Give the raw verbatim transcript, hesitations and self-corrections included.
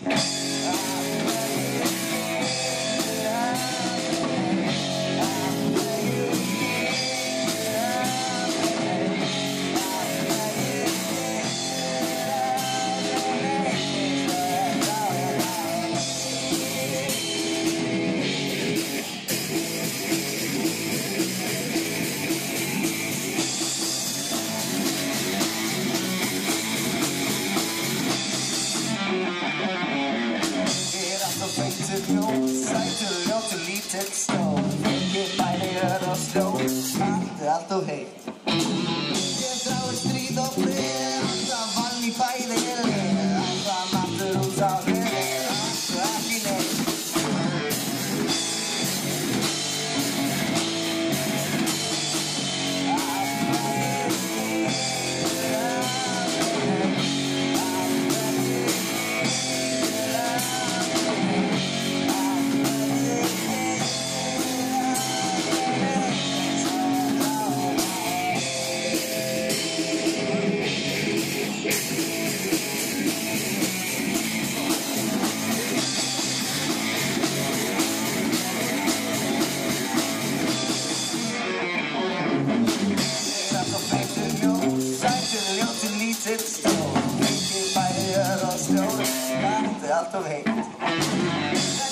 Sætur lítið stól, fengið bæði ör og sló, allt er allt og heitt. Ég þrái stríð og frið, alltaf vann í bæði lið, alltaf nattur út á hlið, allt og ekki neitt. Lítið stól, fengið bæði ör og sló, allt er allt og heitt.